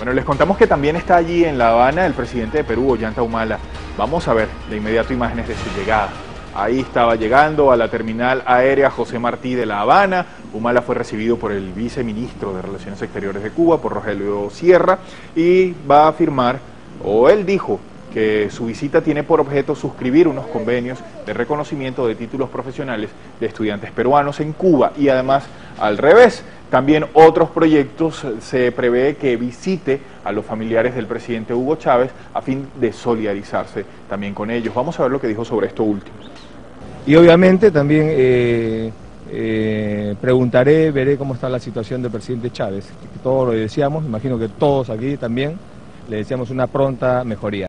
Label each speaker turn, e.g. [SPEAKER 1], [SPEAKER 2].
[SPEAKER 1] Bueno, les contamos que también está allí en La Habana el presidente de Perú, Ollanta Humala. Vamos a ver de inmediato imágenes de su llegada. Ahí estaba llegando a la terminal aérea José Martí de La Habana. Humala fue recibido por el viceministro de Relaciones Exteriores de Cuba, por Rogelio Sierra, y va a firmar, o él dijo, que su visita tiene por objeto suscribir unos convenios de reconocimiento de títulos profesionales de estudiantes peruanos en Cuba y además al revés. También otros proyectos se prevé que visite a los familiares del presidente Hugo Chávez a fin de solidarizarse también con ellos. Vamos a ver lo que dijo sobre esto último.
[SPEAKER 2] Y obviamente también preguntaré, veré cómo está la situación del presidente Chávez. Todo lo deseamos, imagino que todos aquí también le deseamos una pronta mejoría.